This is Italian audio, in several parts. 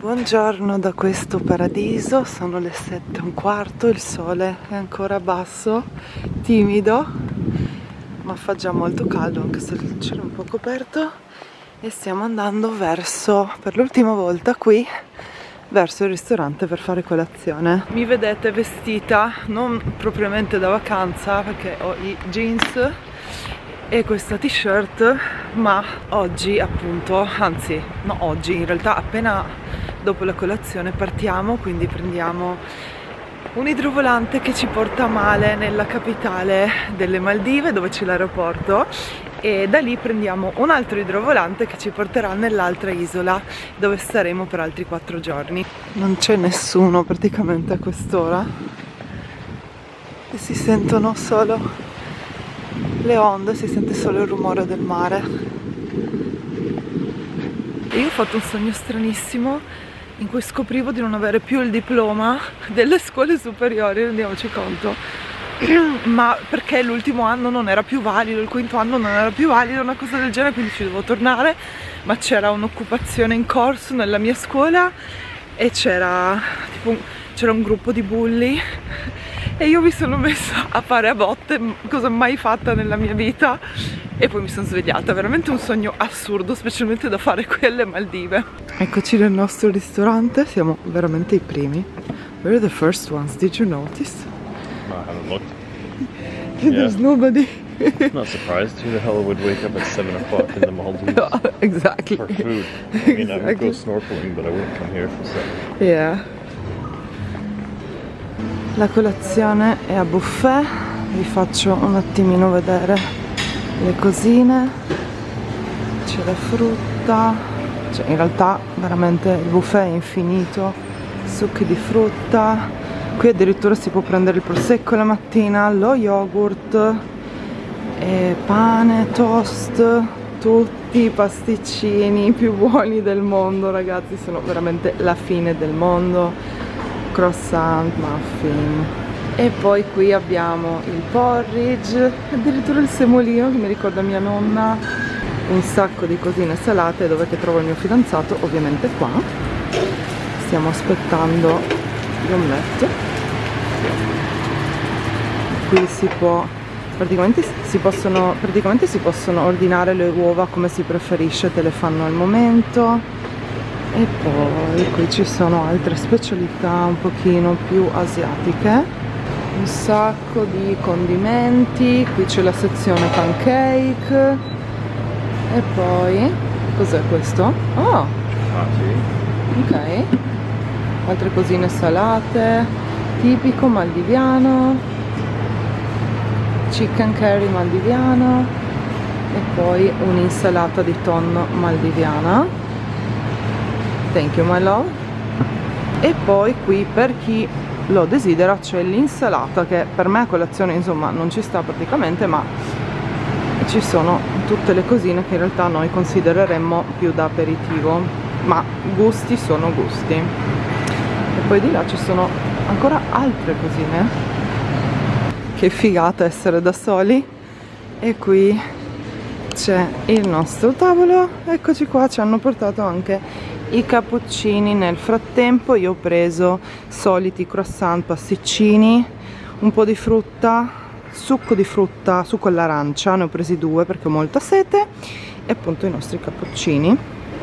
Buongiorno da questo paradiso, sono le 7:15, il sole è ancora basso, timido, ma fa già molto caldo anche se il cielo è un po' coperto e stiamo andando verso, per l'ultima volta qui, verso il ristorante per fare colazione. Mi vedete vestita non propriamente da vacanza perché ho i jeans e questa t-shirt, ma oggi appunto, anzi no oggi, in realtà appena dopo la colazione partiamo, quindi prendiamo un idrovolante che ci porta a Male, nella capitale delle Maldive, dove c'è l'aeroporto, e da lì prendiamo un altro idrovolante che ci porterà nell'altra isola dove staremo per altri 4 giorni. Non c'è nessuno praticamente a quest'ora e si sentono solo le onde, si sente solo il rumore del mare. E io ho fatto un sogno stranissimo in cui scoprivo di non avere più il diploma delle scuole superiori, rendiamoci conto, ma perché l'ultimo anno non era più valido, il quinto anno non era più valido, una cosa del genere, quindi ci dovevo tornare, ma c'era un'occupazione in corso nella mia scuola e c'era un gruppo di bulli e io mi sono messa a fare a botte, cosa mai fatta nella mia vita, e poi mi sono svegliata. Veramente un sogno assurdo, specialmente da fare qui alle Maldive. Eccoci nel nostro ristorante, siamo veramente i primi. We're the first ones, did you notice? I haven't looked. There's nobody. Not surprised. Who the hell would wake up at 7 o'clock in the Maldives Exactly. for food? I mean, I would go snorkeling, but I wouldn't come here for 7. Yeah. La colazione è a buffet, vi faccio un attimino vedere le cosine, c'è la frutta, cioè in realtà veramente il buffet è infinito, succhi di frutta, qui addirittura si può prendere il prosecco la mattina, lo yogurt, e pane, toast, tutti i pasticcini più buoni del mondo, ragazzi, sono veramente la fine del mondo. Croissant, muffin, e poi qui abbiamo il porridge, addirittura il semolino che mi ricorda mia nonna, un sacco di cosine salate. Dov'è che trovo il mio fidanzato? Ovviamente qua. Stiamo aspettando gli omelette. Qui si può praticamente si possono ordinare le uova come si preferisce, te le fanno al momento. E poi qui ci sono altre specialità un pochino più asiatiche, un sacco di condimenti, qui c'è la sezione pancake e poi cos'è questo? Oh! Ok, altre cosine salate, tipico maldiviano, chicken curry maldiviano e poi un'insalata di tonno maldiviana. Thank you my love. E poi qui per chi lo desidera c'è l'insalata, che per me a colazione insomma non ci sta praticamente, ma ci sono tutte le cosine che in realtà noi considereremmo più da aperitivo, ma gusti sono gusti. E poi di là ci sono ancora altre cosine. Che figata essere da soli. E qui c'è il nostro tavolo, eccoci qua, ci hanno portato anche i cappuccini. Nel frattempo io ho preso soliti croissant, pasticcini, un po' di frutta, succo all'arancia, ne ho presi 2 perché ho molta sete, e appunto i nostri cappuccini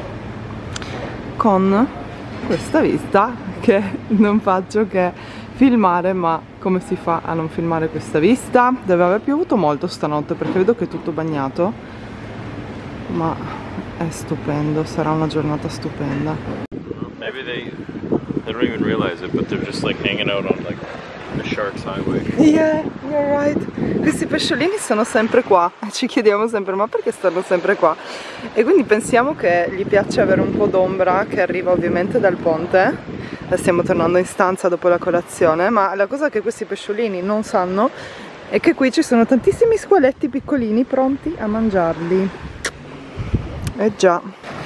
con questa vista che non faccio che filmare. Ma come si fa a non filmare questa vista? Deve aver piovuto molto stanotte perché vedo che è tutto bagnato, ma è stupendo, sarà una giornata stupenda. Maybe they don't even realize it, but they're just like hanging out on like the Shark's Highway. Yeah, you're right. Questi pesciolini sono sempre qua. Ci chiediamo sempre, ma perché stanno sempre qua? E quindi pensiamo che gli piaccia avere un po' d'ombra che arriva ovviamente dal ponte. Stiamo tornando in stanza dopo la colazione, ma la cosa che questi pesciolini non sanno è che qui ci sono tantissimi squaletti piccolini pronti a mangiarli. Eh già.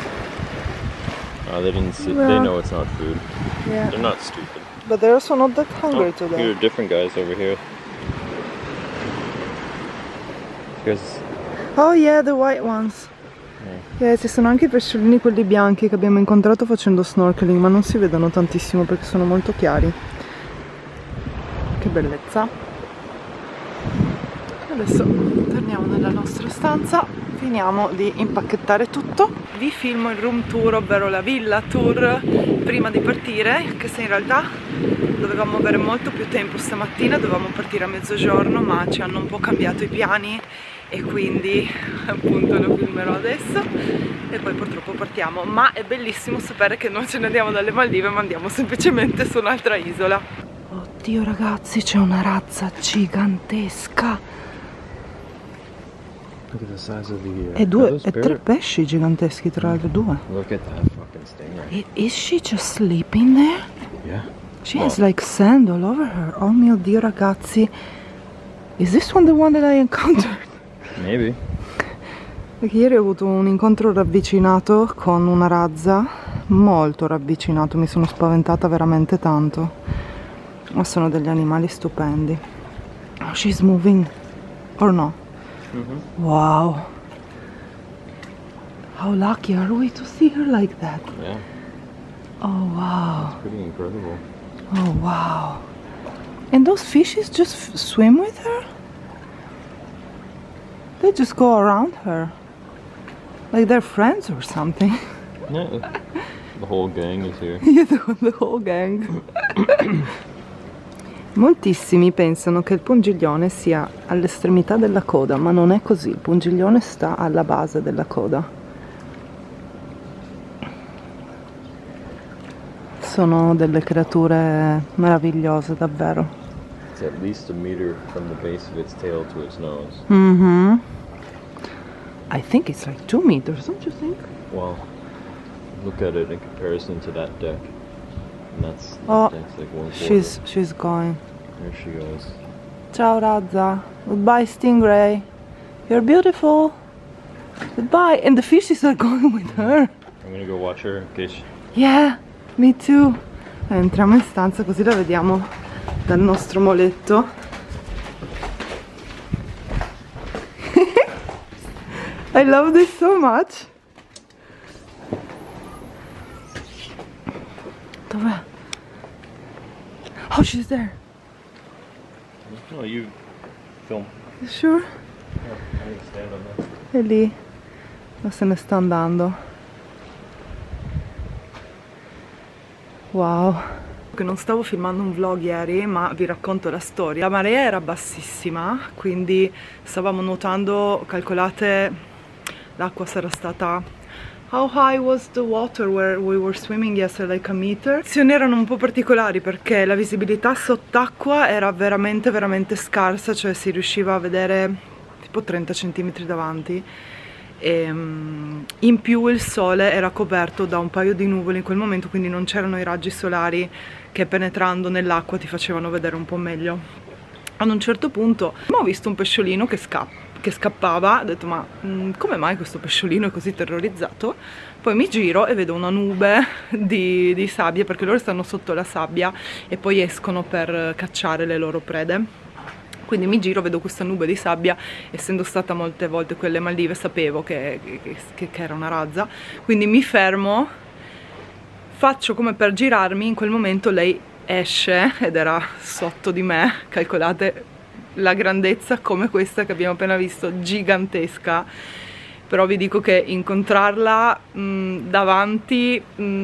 They didn't see. They know it's not food. Yeah. They're not stupid. But they're also not that hungry today. Here are different guys over here. Oh yeah, the white ones. Ci sono anche i pesciolini, quelli bianchi che abbiamo incontrato facendo snorkeling, ma non si vedono tantissimo perché sono molto chiari. Che bellezza. Adesso torniamo nella nostra stanza, finiamo di impacchettare tutto. Vi filmo il room tour, ovvero la villa tour, prima di partire, anche se in realtà dovevamo avere molto più tempo stamattina, dovevamo partire a mezzogiorno, ma ci hanno un po' cambiato i piani e quindi appunto lo filmerò adesso e poi purtroppo partiamo. Ma è bellissimo sapere che non ce ne andiamo dalle Maldive, ma andiamo semplicemente su un'altra isola. Oddio ragazzi, c'è una razza gigantesca Look at the size of the e tre pesci giganteschi, tra l'altro, due. Look at that fucking stinger. Is she just sleeping there? Yeah. She has like sand all over her. Oh mio Dio ragazzi, is this one the one that I encountered? Maybe. Perché ieri ho avuto un incontro ravvicinato con una razza, molto ravvicinato, mi sono spaventata veramente tanto. Ma sono degli animali stupendi. Oh, she's moving, or no? Wow. How lucky are we to see her like that? Yeah. Oh wow. It's pretty incredible. Oh wow. And those fishes just swim with her? They just go around her. Like they're friends or something. Yeah. The whole gang is here. Yeah, the whole gang. Moltissimi pensano che il pungiglione sia all'estremità della coda, ma non è così. Il pungiglione sta alla base della coda. Sono delle creature meravigliose, davvero. It's at least a meter from the base of its tail to its nose. I think it's like 2 meters, don't you think? Well, look at it in comparison to that deck. And that's Oh, deck's like 1/4. she's going. There she goes. Ciao Razza. Goodbye Stingray. You're beautiful. Goodbye. And the fishes are going with her. I'm gonna go watch her in case. Yeah, me too. Entriamo in stanza così la vediamo dal nostro moletto. I love this so much. Dov'è? Oh, she's there. No, you film. You sure? Yeah, I'm gonna stand on that. È lì. Ma se ne sta andando. Wow. Che non stavo filmando un vlog ieri, ma vi racconto la storia. La marea era bassissima, quindi stavamo nuotando, calcolate, l'acqua sarà stata... How high was the water where we were swimming yesterday? Like a meter? Le condizioni erano un po' particolari perché la visibilità sott'acqua era veramente scarsa, cioè si riusciva a vedere tipo 30 cm davanti. E, in più il sole era coperto da un paio di nuvole in quel momento, quindi non c'erano i raggi solari che penetrando nell'acqua ti facevano vedere un po' meglio. Ad un certo punto ho visto un pesciolino che scappava, ho detto ma come mai questo pesciolino è così terrorizzato? Poi mi giro e vedo una nube di sabbia, perché loro stanno sotto la sabbia e poi escono per cacciare le loro prede. Quindi mi giro, vedo questa nube di sabbia, essendo stata molte volte quelle Maldive sapevo che era una razza, quindi mi fermo, faccio come per girarmi, in quel momento lei esce ed era sotto di me, calcolate la grandezza come questa che abbiamo appena visto, gigantesca. Però vi dico che incontrarla davanti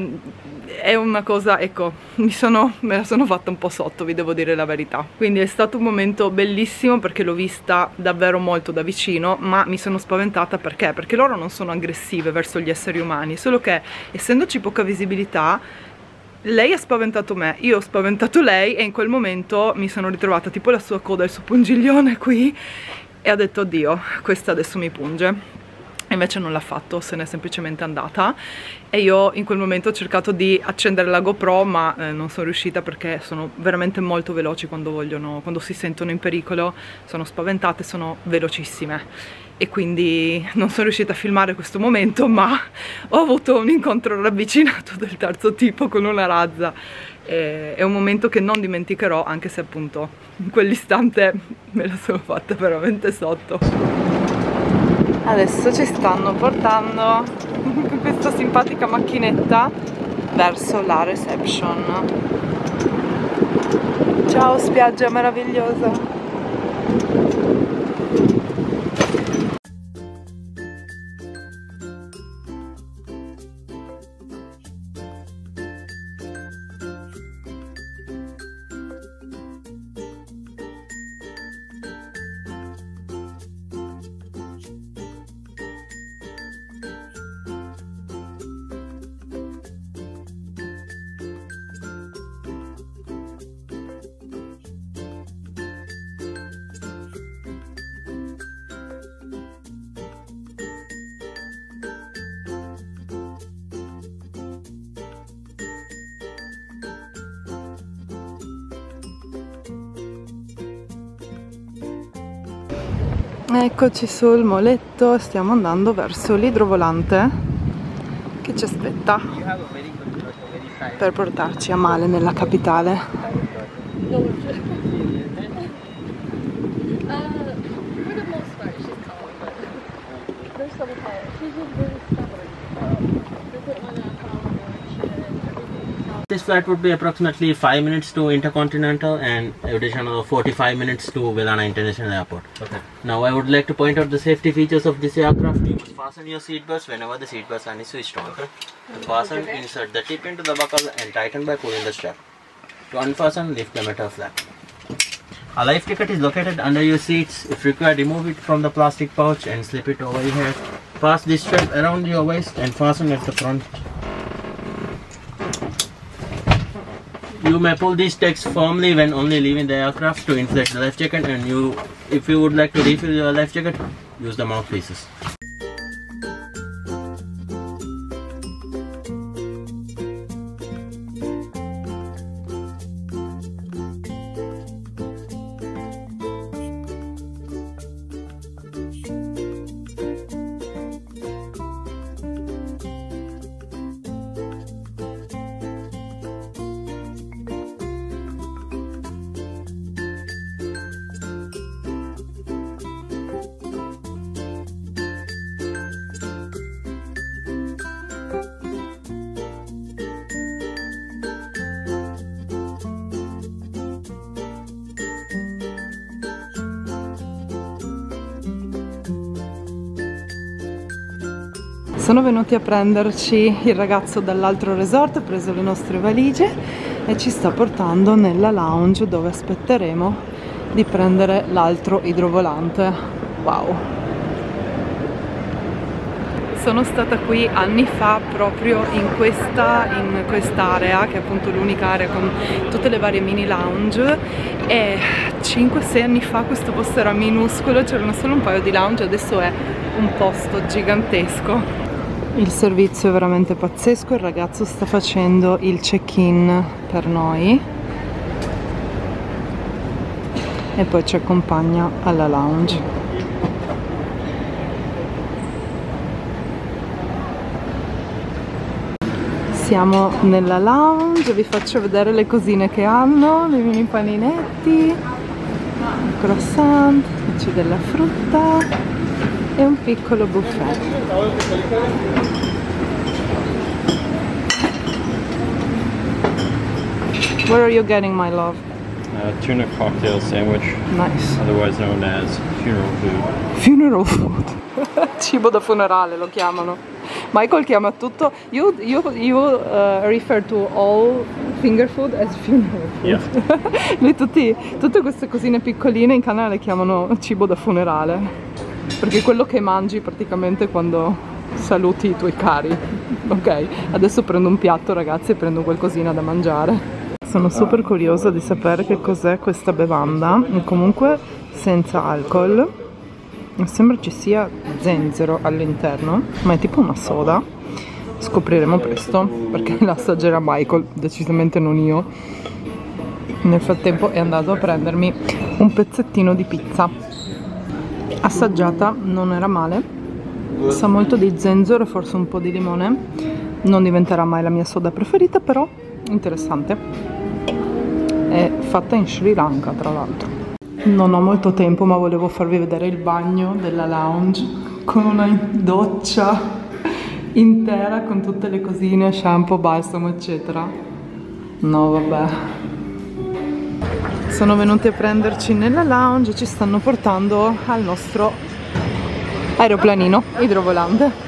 è una cosa, ecco, me la sono fatta un po' sotto, vi devo dire la verità. Quindi è stato un momento bellissimo perché l'ho vista davvero molto da vicino, ma mi sono spaventata perché loro non sono aggressive verso gli esseri umani, solo che essendoci poca visibilità lei ha spaventato me, io ho spaventato lei e in quel momento mi sono ritrovata tipo la sua coda, il suo pungiglione qui, e ho detto oddio, questa adesso mi punge. Invece non l'ha fatto, se n'è semplicemente andata e io in quel momento ho cercato di accendere la GoPro, ma non sono riuscita perché sono veramente molto veloci quando si sentono in pericolo, sono spaventate, sono velocissime e quindi non sono riuscita a filmare questo momento, ma ho avuto un incontro ravvicinato del terzo tipo con una razza. È un momento che non dimenticherò, anche se appunto in quell'istante me la sono fatta veramente sotto. Adesso ci stanno portando con questa simpatica macchinetta verso la reception. Ciao spiaggia meravigliosa! Eccoci sul moletto, stiamo andando verso l'idrovolante che ci aspetta per portarci a Male, nella capitale. This flight would be approximately 5 minutes to Intercontinental and additional 45 minutes to Vellana International Airport. Okay. Now I would like to point out the safety features of this aircraft. You must fasten your seatbelts whenever the seatbelt sign is switched on. Okay. To fasten, insert the tip into the buckle and tighten by pulling the strap. To unfasten, lift the metal flap. A life jacket is located under your seats. If required, remove it from the plastic pouch and slip it over your head. Pass this strap around your waist and fasten at the front. You may pull these tags firmly when only leaving the aircraft to inflate the life jacket, and if you would like to refill your life jacket, use the mouthpieces. Sono venuti a prenderci il ragazzo dall'altro resort, ha preso le nostre valigie e ci sta portando nella lounge dove aspetteremo di prendere l'altro idrovolante. Wow! Sono stata qui anni fa proprio in quest'area, che è appunto l'unica area con tutte le varie mini lounge, e 5-6 anni fa questo posto era minuscolo, c'erano solo un paio di lounge, adesso è un posto gigantesco. Il servizio è veramente pazzesco, il ragazzo sta facendo il check-in per noi e poi ci accompagna alla lounge. Siamo nella lounge, vi faccio vedere le cosine che hanno, dei mini paninetti, il croissant, c'è della frutta e un piccolo buffet. What are you getting, my love? Tuna cocktail sandwich. Nice. Otherwise known as funeral food. Funeral food. Cibo da funerale lo chiamano. Michael chiama tutto. You refer to all finger food as funeral food. Yeah. Lui tutte queste cosine piccoline in Canada le chiamano cibo da funerale, perché è quello che mangi praticamente quando saluti i tuoi cari. Ok, adesso prendo un piatto, ragazzi, e prendo qualcosina da mangiare. Sono super curiosa di sapere che cos'è questa bevanda, comunque senza alcol, sembra ci sia zenzero all'interno, ma è tipo una soda. Scopriremo presto, perché l'assaggerà Michael, decisamente non io. Nel frattempo è andato a prendermi un pezzettino di pizza. Assaggiata, non era male, sa molto di zenzero e forse un po' di limone. Non diventerà mai la mia soda preferita, però interessante. È fatta in Sri Lanka, tra l'altro. Non ho molto tempo, ma volevo farvi vedere il bagno della lounge. con una doccia intera con tutte le cosine, shampoo, balsamo eccetera. No vabbè, sono venuti a prenderci nella lounge e ci stanno portando al nostro aeroplanino idrovolante.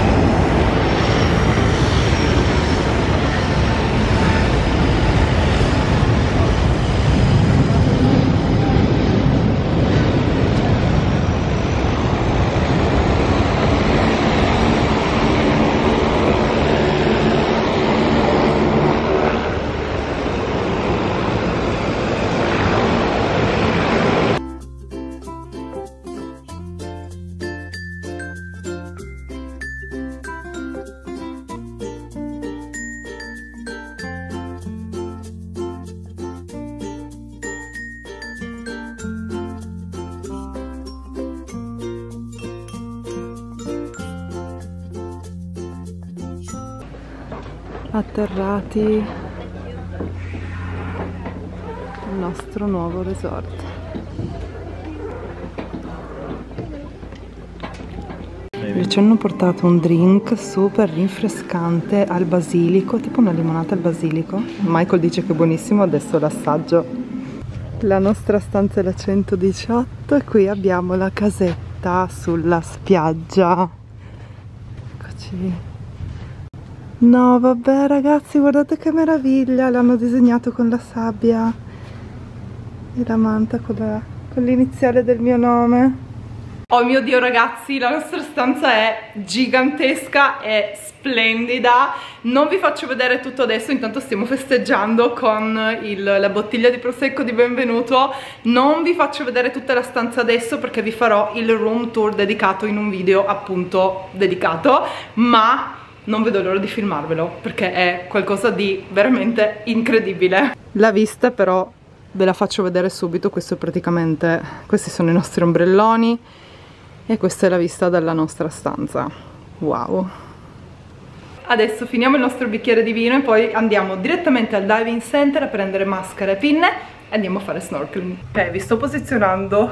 Atterrati al nostro nuovo resort. Ci hanno portato un drink super rinfrescante al basilico, tipo una limonata al basilico. Michael dice che è buonissimo, adesso l'assaggio. La nostra stanza è la 118 e qui abbiamo la casetta sulla spiaggia. Eccoci. No vabbè ragazzi, guardate che meraviglia, l'hanno disegnato con la sabbia e la manta con l'iniziale del mio nome. Oh mio Dio ragazzi, la nostra stanza è gigantesca e splendida. Non vi faccio vedere tutto adesso, intanto stiamo festeggiando con la bottiglia di prosecco di benvenuto. Non vi faccio vedere tutta la stanza adesso perché vi farò il room tour dedicato in un video appunto dedicato, ma non vedo l'ora di filmarvelo perché è qualcosa di veramente incredibile. La vista però ve la faccio vedere subito. Questo è praticamente, questi sono i nostri ombrelloni e questa è la vista dalla nostra stanza. Wow. Adesso finiamo il nostro bicchiere di vino e poi andiamo direttamente al diving center a prendere maschere e pinne e andiamo a fare snorkeling. Ok, vi sto posizionando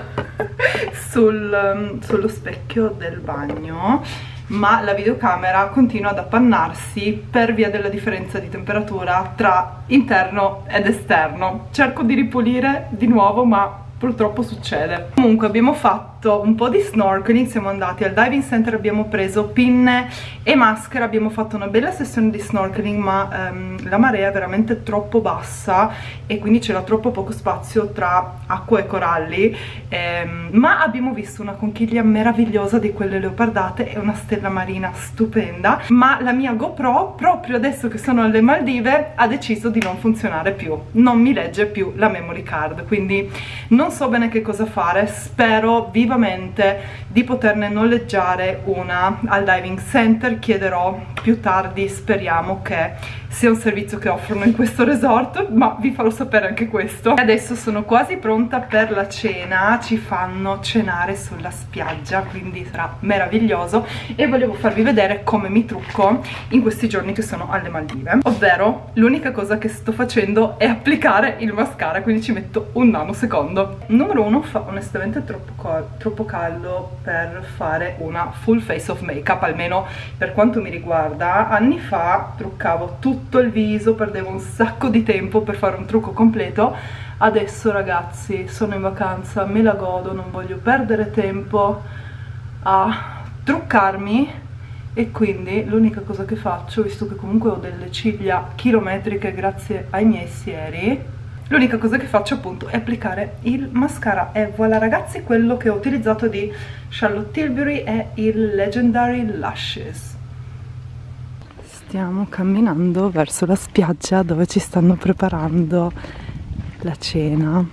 sullo specchio del bagno, ma la videocamera continua ad appannarsi per via della differenza di temperatura tra interno ed esterno. Cerco di ripulire di nuovo, ma purtroppo succede. Comunque abbiamo fatto un po' di snorkeling, siamo andati al diving center, abbiamo preso pinne e maschera, abbiamo fatto una bella sessione di snorkeling, ma la marea è veramente troppo bassa e quindi c'era troppo poco spazio tra acqua e coralli, ma abbiamo visto una conchiglia meravigliosa di quelle leopardate e una stella marina stupenda, ma la mia GoPro proprio adesso che sono alle Maldive ha deciso di non funzionare più, non mi legge più la memory card, quindi non so bene che cosa fare. Spero vivamente di poterne noleggiare una al diving center, chiederò più tardi, speriamo che sia un servizio che offrono in questo resort, ma vi farò sapere anche questo. Adesso sono quasi pronta per la cena, ci fanno cenare sulla spiaggia, quindi sarà meraviglioso e volevo farvi vedere come mi trucco in questi giorni che sono alle Maldive, ovvero l'unica cosa che sto facendo è applicare il mascara, quindi ci metto un nanosecondo. Numero 1, fa onestamente troppo caldo per fare una full face of makeup, almeno per quanto mi riguarda. Anni fa truccavo tutto il viso, perdevo un sacco di tempo per fare un trucco completo. Adesso ragazzi sono in vacanza, me la godo, non voglio perdere tempo a truccarmi e quindi l'unica cosa che faccio, visto che comunque ho delle ciglia chilometriche grazie ai miei sieri, l'unica cosa che faccio appunto è applicare il mascara e voilà ragazzi, quello che ho utilizzato di Charlotte Tilbury è il Legendary Lashes. Stiamo camminando verso la spiaggia dove ci stanno preparando la cena.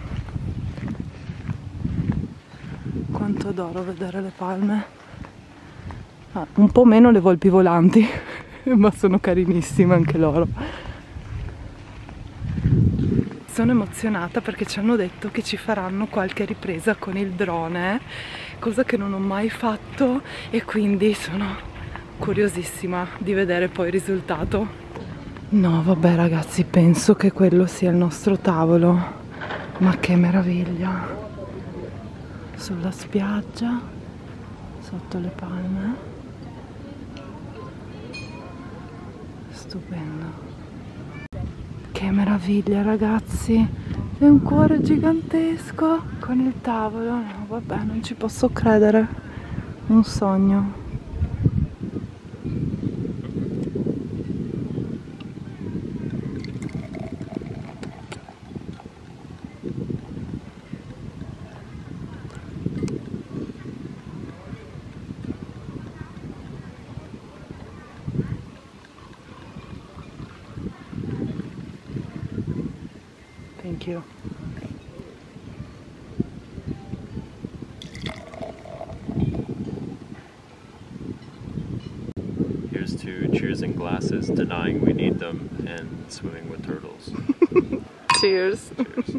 Quanto adoro vedere le palme. Un po' meno le volpi volanti ma sono carinissime anche loro. Sono emozionata perché ci hanno detto che ci faranno qualche ripresa con il drone, cosa che non ho mai fatto e quindi sono curiosissima di vedere poi il risultato. No vabbè ragazzi, penso che quello sia il nostro tavolo, ma che meraviglia! Sulla spiaggia sotto le palme. Stupendo. Che meraviglia, ragazzi! È un cuore gigantesco con il tavolo. No, vabbè, non ci posso credere. Un sogno. Thank you. Here's to cheers and glasses, denying we need them, and swimming with turtles. Cheers.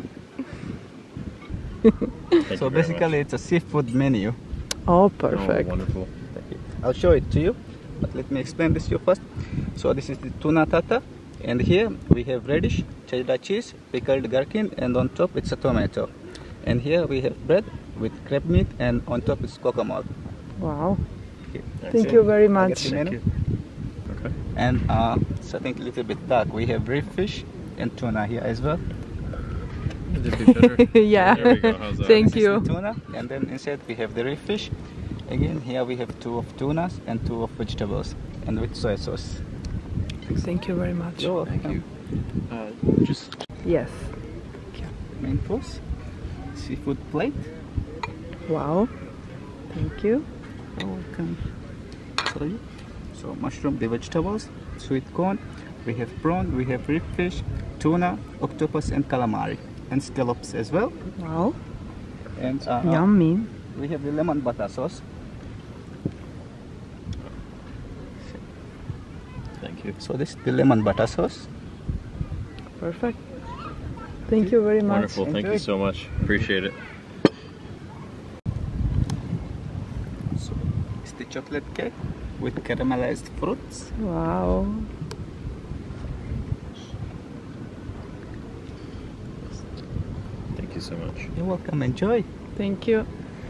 So basically it's a seafood menu. Oh, Oh, perfect. wonderful. I'll show it to you, but let me explain this to you first. So this is the tuna tata, and here we have radish, cheddar cheese, pickled gherkin, and on top it's a tomato. And here we have bread with crab meat, and on top is coconut. Wow. Okay. Thank you very I get much. the menu. Okay. And something a little bit dark, we have reef fish and tuna here as well. Could it be better? Yeah. There we go. How's that? Thank This is you. the tuna, and then inside we have the reef fish. Again, here we have 2 of tunas and 2 of vegetables, and with soy sauce. Thank you very much. You're welcome. Thank you. Just Yes. Main course, seafood plate. Wow. Thank you. You're welcome. Sorry. So mushroom, the vegetables, sweet corn. We have prawn, we have reef fish, tuna, octopus, and calamari, and scallops as well. Wow. And Yummy. we have the lemon butter sauce. thank you. So this is the lemon butter sauce. Perfect. Thank you very much. Wonderful. Thank you Enjoy. so much. Appreciate it. So it's the chocolate cake with caramelized fruits. Wow. Thank you so much. You're welcome. Enjoy. Thank you.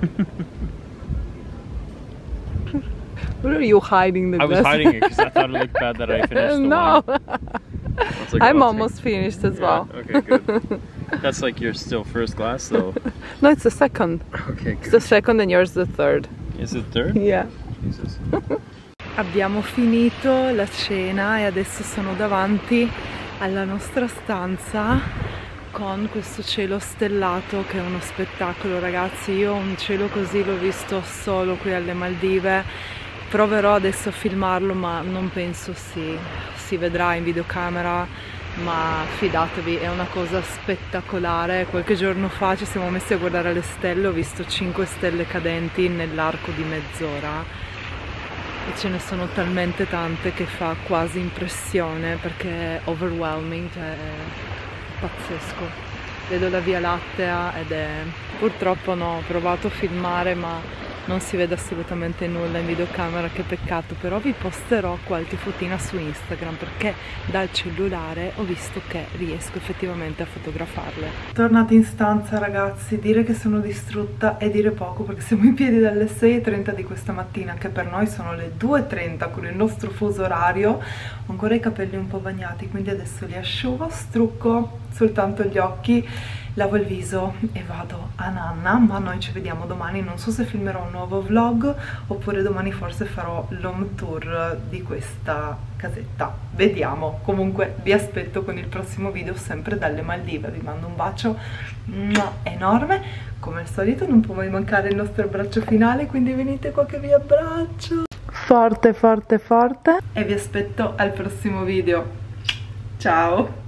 Where are you hiding the I was glass? hiding it because I thought it looked bad that I finished the No. wine. I was like, I'm oh, almost finished as yeah, well. okay, good. That's like your still first glass though. No, it's the second. Okay, It's the second and yours the third. Is it third? Yeah. Jesus. Abbiamo finito la cena e adesso sono davanti alla nostra stanza con questo cielo stellato che è uno spettacolo, ragazzi. Io un cielo così l'ho visto solo qui alle Maldive. Proverò adesso a filmarlo, ma non penso si vedrà in videocamera, ma fidatevi, è una cosa spettacolare. Qualche giorno fa ci siamo messi a guardare le stelle, ho visto 5 stelle cadenti nell'arco di mezz'ora e ce ne sono talmente tante che fa quasi impressione, perché è overwhelming, cioè è pazzesco. Vedo la Via Lattea ed è... Purtroppo no, ho provato a filmare ma non si vede assolutamente nulla in videocamera, che peccato, però vi posterò qualche fotina su Instagram perché dal cellulare ho visto che riesco effettivamente a fotografarle. Tornata in stanza, ragazzi, dire che sono distrutta è dire poco, perché siamo in piedi dalle 6:30 di questa mattina, che per noi sono le 2:30 con il nostro fuso orario. Ho ancora i capelli un po' bagnati, quindi adesso li asciugo, strucco soltanto gli occhi, lavo il viso e vado a nanna. Ma noi ci vediamo domani, non so se filmerò un nuovo vlog oppure domani forse farò l'home tour di questa casetta, vediamo. Comunque vi aspetto con il prossimo video sempre dalle Maldive, vi mando un bacio enorme, come al solito non può mai mancare il nostro abbraccio finale, quindi venite qua che vi abbraccio forte forte forte e vi aspetto al prossimo video. Ciao.